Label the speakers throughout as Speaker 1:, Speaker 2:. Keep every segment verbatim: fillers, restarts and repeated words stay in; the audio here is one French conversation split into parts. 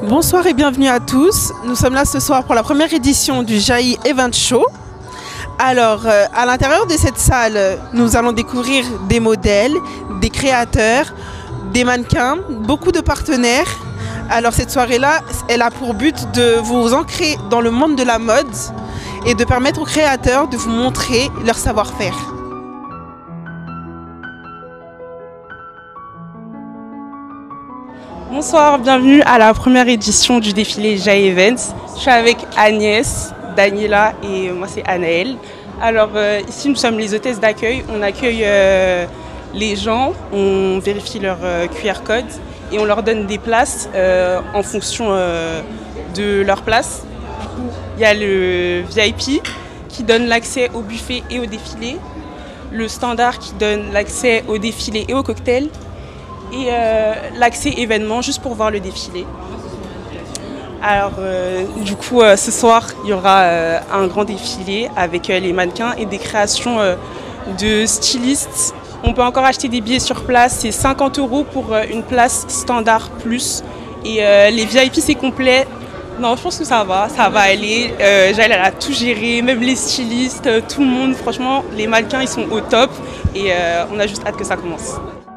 Speaker 1: Bonsoir et bienvenue à tous. Nous sommes là ce soir pour la première édition du Jaï Event Show. Alors, euh, à l'intérieur de cette salle, nous allons découvrir des modèles, des créateurs, des mannequins, beaucoup de partenaires. Alors, cette soirée-là, elle a pour but de vous ancrer dans le monde de la mode et de permettre aux créateurs de vous montrer leur savoir-faire.
Speaker 2: Bonsoir, bienvenue à la première édition du défilé Jaï Events. Je suis avec Agnès, Daniela et moi c'est Anaëlle. Alors euh, ici nous sommes les hôtesses d'accueil. On accueille euh, les gens, on vérifie leur euh, Q R code et on leur donne des places euh, en fonction euh, de leur place. Il y a le V I P qui donne l'accès au buffet et au défilé, le standard qui donne l'accès au défilé et au cocktail, et euh, l'accès événement juste pour voir le défilé. Alors euh, du coup euh, ce soir il y aura euh, un grand défilé avec euh, les mannequins et des créations euh, de stylistes. On peut encore acheter des billets sur place, c'est cinquante euros pour euh, une place standard plus. Et euh, les V I P c'est complet. Non, je pense que ça va, ça va aller. Euh, Jaël, elle a tout géré, même les stylistes, tout le monde. Franchement, les mannequins ils sont au top et euh, on a juste hâte que ça commence.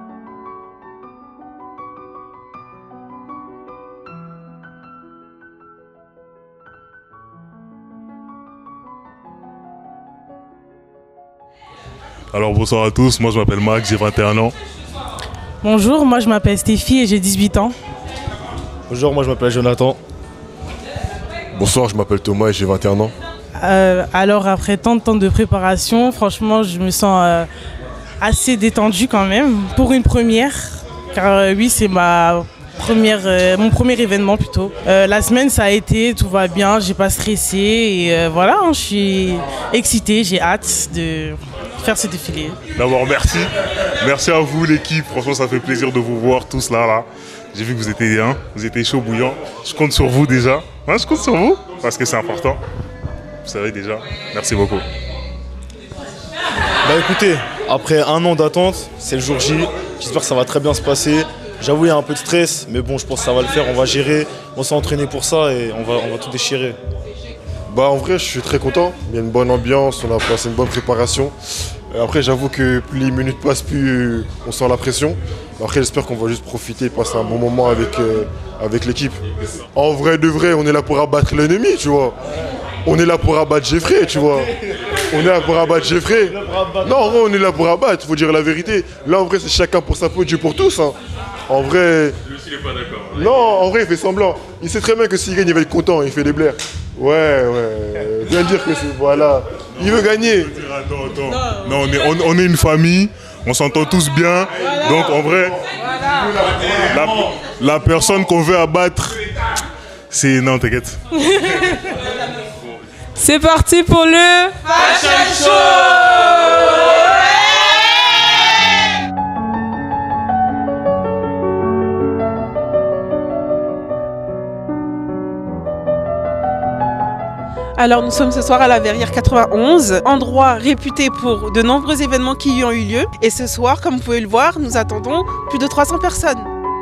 Speaker 3: Alors bonsoir à tous, moi je m'appelle Max, j'ai vingt et un ans.
Speaker 4: Bonjour, moi je m'appelle Stéphie et j'ai dix-huit ans.
Speaker 5: Bonjour, moi je m'appelle Jonathan.
Speaker 6: Bonsoir, je m'appelle Thomas et j'ai vingt et un ans.
Speaker 4: Euh, alors après tant de temps de préparation, franchement je me sens euh, assez détendue quand même pour une première. Car euh, oui, c'est ma première, euh, mon premier événement plutôt. Euh, la semaine ça a été, tout va bien, j'ai pas stressé et euh, voilà, hein, je suis excitée, j'ai hâte de faire ce défilé.
Speaker 3: D'abord merci, merci à vous l'équipe, franchement ça fait plaisir de vous voir tous là là. J'ai vu que vous étiez hein, vous étiez chaud bouillant. Je compte sur vous déjà, hein, je compte sur vous parce que c'est important. Vous savez déjà, merci beaucoup.
Speaker 5: Bah écoutez, après un an d'attente, c'est le jour J, j'espère que ça va très bien se passer. J'avoue il y a un peu de stress, mais bon je pense que ça va le faire, on va gérer, on s'est entraîné pour ça et on va, on va tout déchirer.
Speaker 6: Bah en vrai je suis très content, il y a une bonne ambiance, on a passé une bonne préparation. Après j'avoue que plus les minutes passent, plus on sent la pression. Après j'espère qu'on va juste profiter et passer un bon moment avec, euh, avec l'équipe. En vrai de vrai, on est là pour abattre l'ennemi, tu vois. On est là pour abattre Jeffrey, tu vois. On est là pour abattre Jeffrey. Non, en vrai on est là pour abattre, il faut dire la vérité. Là en vrai c'est chacun pour sa peau, Dieu pour tous. Hein. En vrai...
Speaker 3: Lui aussi il est pas d'accord.
Speaker 6: Non, en vrai il fait semblant. Il sait très bien que s'il gagne il va être content, il fait des blaires. Ouais, ouais, viens dire que c'est... Voilà. Il veut gagner.
Speaker 3: Attends, attends. Non, on est, on, on est une famille, on s'entend tous bien. Donc en vrai, la, la personne qu'on veut abattre, c'est... Non, t'inquiète.
Speaker 2: C'est parti pour le Fashion Show.
Speaker 1: Alors nous sommes ce soir à la Verrière quatre-vingt-onze, endroit réputé pour de nombreux événements qui y ont eu lieu. Et ce soir, comme vous pouvez le voir, nous attendons plus de trois cents personnes.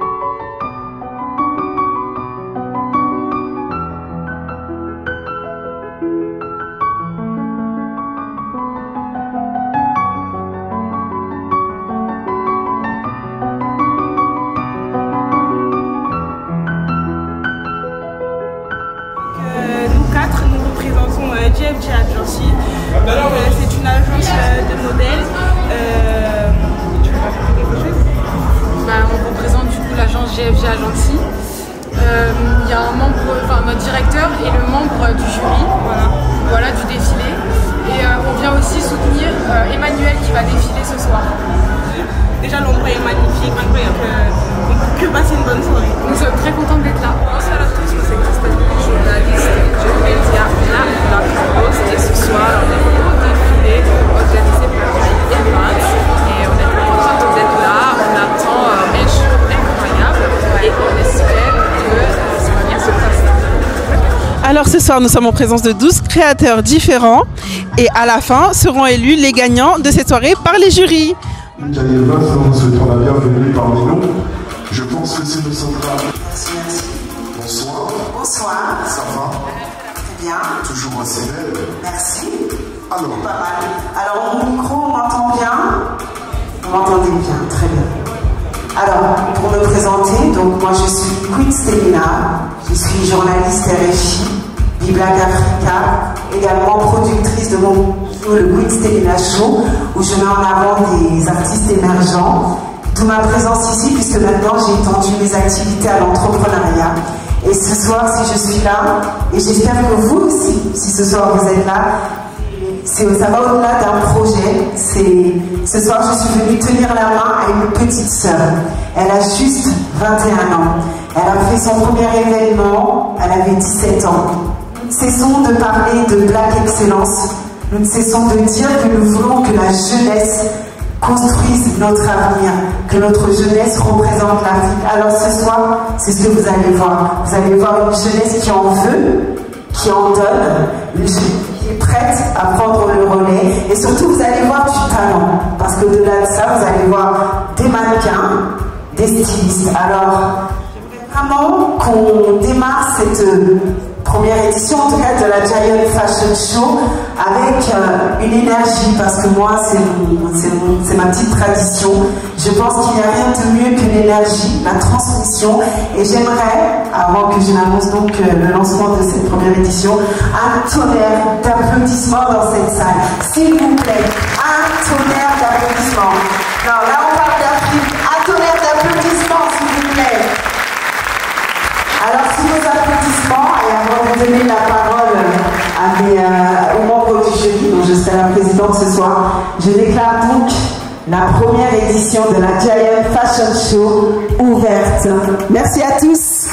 Speaker 7: J F J Agency. Donc, euh, c'est une agence euh, de modèles. Euh, tu veux raconter quelque chose?
Speaker 8: Bah, on représente du coup l'agence J F J Agency. Il euh, y a un membre, enfin notre directeur et le membre du jury, voilà, voilà du défilé. Et euh, on vient aussi soutenir euh, Emmanuel qui va défiler ce soir.
Speaker 7: Déjà l'endroit est magnifique, incroyable. On peut que passer une bonne soirée.
Speaker 8: Nous sommes très contents d'être là.
Speaker 9: Bonsoir à tous, moi c'est Christelle, journaliste du média La Poste. Et ce soir, on est au défilé organisé par Jaï Events. Et on est très contents d'être là. On attend un jour incroyable et on espère que ça va bien se passer.
Speaker 1: Alors ce soir, nous sommes en présence de douze créateurs différents et à la fin seront élus les gagnants de cette soirée par les jurys.
Speaker 10: Jaï Events, nous souhaitons la bienvenue parmi nous. Je pense que c'est nous sommes là. Bonsoir.
Speaker 11: Bonsoir.
Speaker 10: Ça va?
Speaker 11: Très bien.
Speaker 10: Toujours assez belle.
Speaker 11: Merci.
Speaker 10: Alors.
Speaker 11: Pas mal. Alors, mon micro, on m'entend bien? Vous m'entendez bien, très bien. Alors, pour me présenter, donc moi je suis Queen Stelina, je suis journaliste R F I, Biblac Africa, également productrice de mon show, le Queen Stelina Show, où je mets en avant des artistes émergents. D'où ma présence ici, puisque maintenant j'ai étendu mes activités à l'entrepreneuriat. Et ce soir, si je suis là, et j'espère que vous aussi, si ce soir vous êtes là, ça va au-delà d'un projet. Ce soir, je suis venue tenir la main à une petite sœur. Elle a juste vingt et un ans. Elle a fait son premier événement, elle avait dix-sept ans. Nous ne cessons de parler de Black Excellence. Nous ne cessons de dire que nous voulons que la jeunesse construise notre avenir, que notre jeunesse représente l'Afrique. Alors ce soir, c'est ce que vous allez voir. Vous allez voir une jeunesse qui en veut, qui en donne, une jeunesse qui est prête à prendre le relais. Et surtout, vous allez voir du talent. Parce que de là de ça, vous allez voir des mannequins, des stylistes. Alors, j'aimerais vraiment qu'on démarre cette première édition, en tout cas de la Giant Fashion Show, avec euh, une énergie, parce que moi, c'est ma petite tradition. Je pense qu'il n'y a rien de mieux que l'énergie, la transmission. Et j'aimerais, avant que je n'annonce donc euh, le lancement de cette première édition, un tonnerre d'applaudissements dans cette salle. S'il vous plaît, un tonnerre d'applaudissements. Non, là on parle d'Afrique. Un tonnerre d'applaudissements, s'il vous plaît. Alors, sous vos applaudissements, et avant de donner la parole à mes, euh, aux membres du jury, dont je serai la présidente ce soir, je déclare donc la première édition de la Giant Fashion Show ouverte. Merci à tous.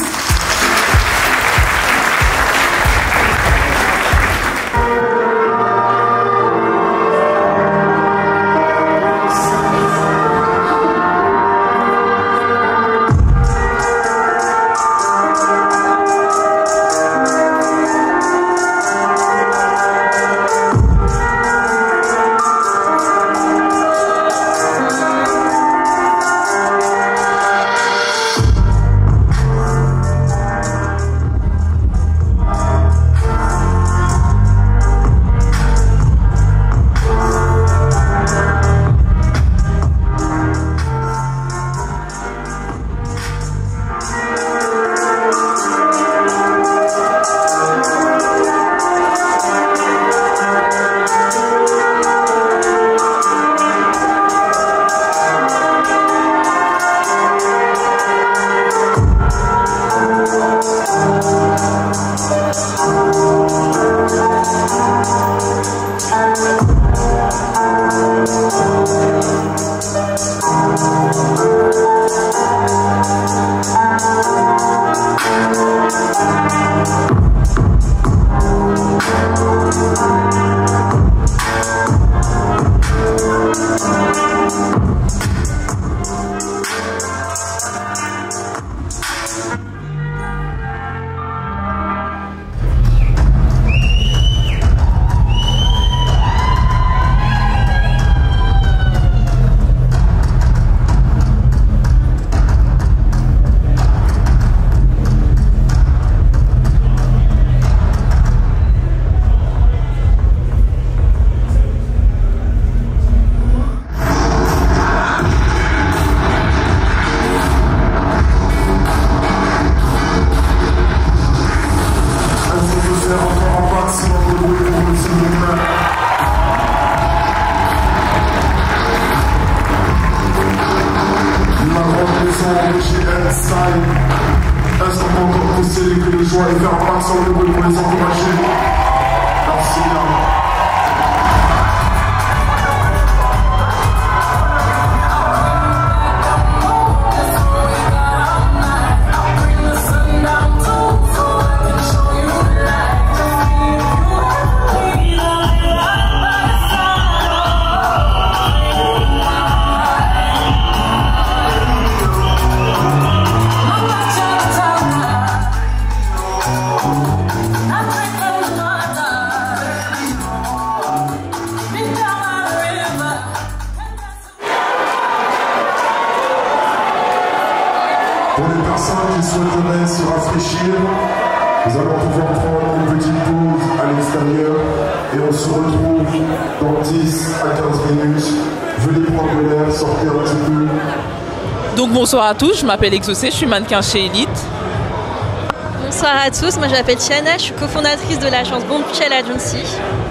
Speaker 10: personnes qui souhaiteraient se rafraîchir, nous allons pouvoir prendre une petite pause à l'extérieur et on se retrouve dans dix à quinze minutes. Venez prendre de l'air, sortez un petit peu.
Speaker 12: Donc bonsoir à tous, je m'appelle Exaucé, je suis mannequin chez Elite.
Speaker 13: Bonsoir à tous, moi je m'appelle Tiana, je suis cofondatrice de l'agence Bombshell Agency.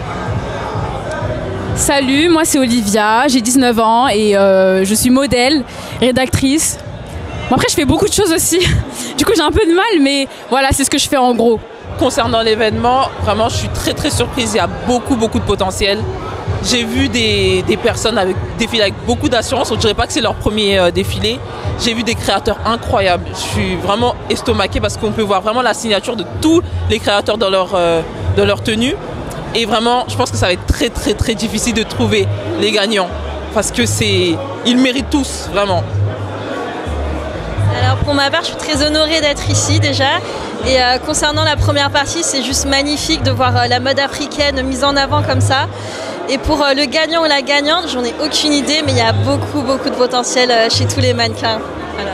Speaker 8: Salut, moi c'est Olivia, j'ai dix-neuf ans et euh, je suis modèle, rédactrice. Bon, après je fais beaucoup de choses aussi, du coup j'ai un peu de mal, mais voilà, c'est ce que je fais en gros.
Speaker 12: Concernant l'événement, vraiment je suis très très surprise, il y a beaucoup beaucoup de potentiel. J'ai vu des, des personnes avec, défiler avec beaucoup d'assurance, on ne dirait pas que c'est leur premier euh, défilé. J'ai vu des créateurs incroyables, je suis vraiment estomaquée parce qu'on peut voir vraiment la signature de tous les créateurs dans leur, euh, dans leur tenue. Et vraiment, je pense que ça va être très très très difficile de trouver les gagnants parce que c'est, ils méritent tous, vraiment.
Speaker 13: Alors pour ma part, je suis très honorée d'être ici déjà. Et euh, concernant la première partie, c'est juste magnifique de voir euh, la mode africaine mise en avant comme ça. Et pour euh, le gagnant ou la gagnante, j'en ai aucune idée, mais il y a beaucoup beaucoup de potentiel euh, chez tous les mannequins. Voilà.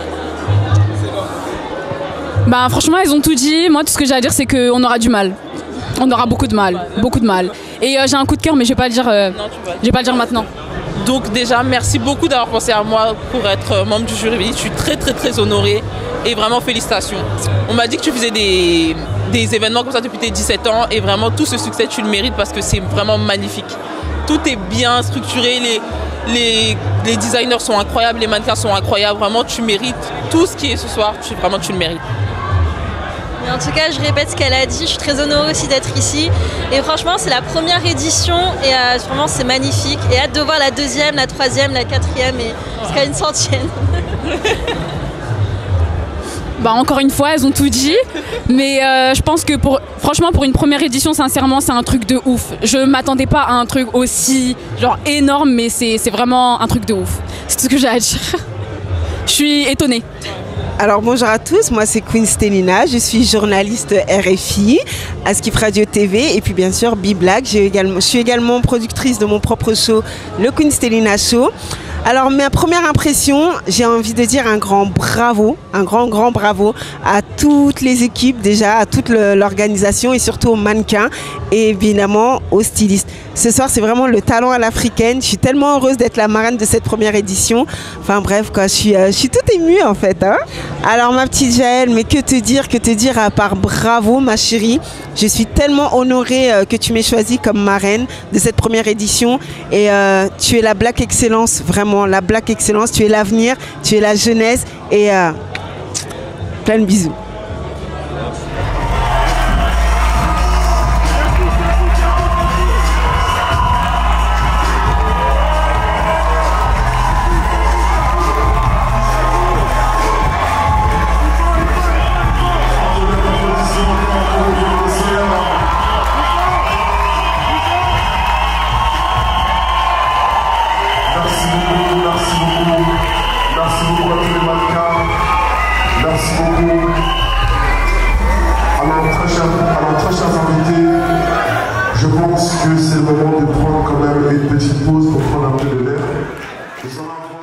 Speaker 8: Bah franchement, ils ont tout dit. Moi, tout ce que j'ai à dire, c'est qu'on aura du mal. On aura beaucoup de mal, beaucoup de mal. Et euh, j'ai un coup de cœur, mais je vais pas le dire. Euh, je vais pas le dire maintenant.
Speaker 12: Donc déjà, merci beaucoup d'avoir pensé à moi pour être membre du jury. Je suis très très très honorée et vraiment félicitations. On m'a dit que tu faisais des, des événements comme ça depuis tes dix-sept ans et vraiment tout ce succès tu le mérites parce que c'est vraiment magnifique. Tout est bien structuré, les, les, les designers sont incroyables, les mannequins sont incroyables. Vraiment, tu mérites tout ce qui est ce soir, tu, vraiment tu le mérites.
Speaker 13: Mais en tout cas, je répète ce qu'elle a dit, je suis très honorée aussi d'être ici. Et franchement, c'est la première édition et euh, vraiment c'est magnifique. Et hâte de voir la deuxième, la troisième, la quatrième et jusqu'à une centième.
Speaker 8: Bah encore une fois, elles ont tout dit, mais euh, je pense que pour, franchement pour une première édition, sincèrement, c'est un truc de ouf. Je m'attendais pas à un truc aussi genre énorme, mais c'est vraiment un truc de ouf. C'est tout ce que j'ai à dire. Je suis étonnée.
Speaker 1: Alors bonjour à tous, moi c'est Queen Stelina, je suis journaliste R F I à Skip Radio T V et puis bien sûr B-Black. Je suis également productrice de mon propre show, le Queen Stelina Show. Alors ma première impression, j'ai envie de dire un grand bravo, un grand grand bravo à toutes les équipes déjà, à toute l'organisation et surtout aux mannequins et évidemment aux stylistes. Ce soir c'est vraiment le talent à l'africaine, je suis tellement heureuse d'être la marraine de cette première édition. Enfin bref quoi, je suis, euh, je suis toute émue en fait. Hein. Alors ma petite Jaël, mais que te dire, que te dire à part bravo ma chérie. Je suis tellement honorée euh, que tu m'aies choisie comme marraine de cette première édition et euh, tu es la Black Excellence, vraiment la Black Excellence, tu es l'avenir, tu es la jeunesse et euh, plein de bisous.
Speaker 10: Je pense que c'est le moment de prendre quand même une petite pause pour prendre un peu de l'air.